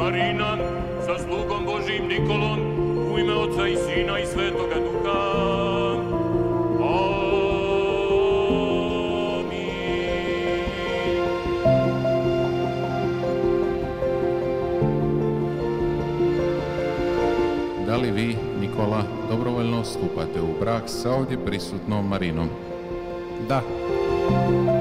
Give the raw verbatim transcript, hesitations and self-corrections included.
Marina, sa slugom Božim Nikolom, u ime Oca i Sina i Svetoga Duha. Da li vi, Nikola, dobrovoljno stupate u brak sa ovdje prisutnom Marinom? Da.